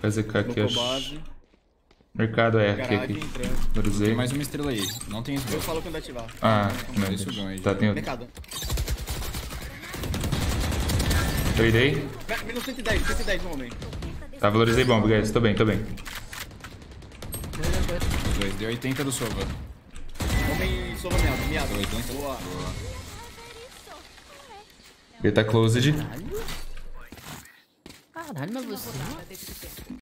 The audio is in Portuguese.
KZK aqui, Colocou acho. base. Mercado é aqui. Garagem, entrando. Tem Valorizei. mais uma estrela aí. Não tem Eu smoke. falo quando ativar. Ah, Não, não. esse ganho. Tá, tem outro. Mercado. Tradei. Menos 110 no momento. Tá, valorizei bomba, guys. Tô bem. Os dois. Deu 80 do Sova. Homem sova miado. 80. Boa. Ele tá closed. Caralho, mas você.